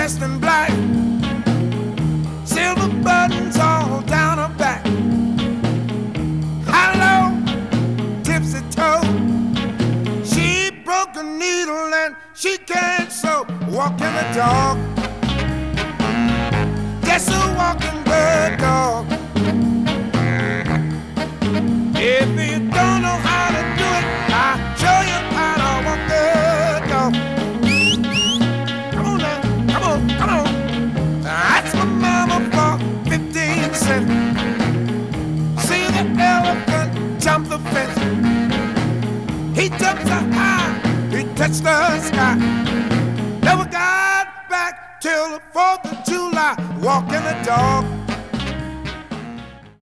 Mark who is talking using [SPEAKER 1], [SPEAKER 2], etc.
[SPEAKER 1] dressed in black, silver buttons all down her back. High-low, tipsy-toe, she broke a needle and she can't sew. Walking the dog, just a walking bird dog. If you don't know how to do it, I'll show you how to walk the dog. Come on now, come on, come on. That's my mama for 15 cents. See the elephant jump the fence. He jumped so high, he touched the sky. Never got back till the 4th of July, walking the dog.